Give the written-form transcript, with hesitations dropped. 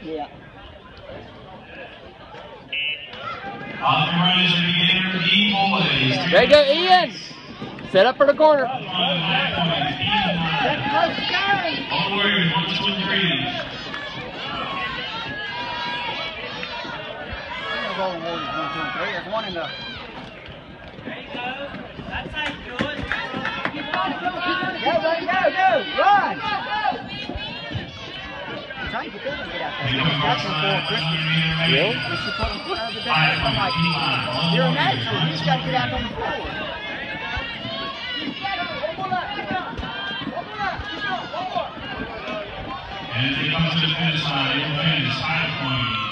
Yeah. Off the run is the beginner, E-Boys. There you go, Ian. Set up for the corner. All the Warriors, 1, 2, and 3. All the Warriors, 1, 2, and 3. There's one in the... There you go. That's how you do it. Go, buddy, go, run! Try to get them to get out there. That's before Christmas. Really? We should put them front of the back. I'm like, you're a natural. You just got to get out on the floor. And as they come to the finish line, they will finish 5 points.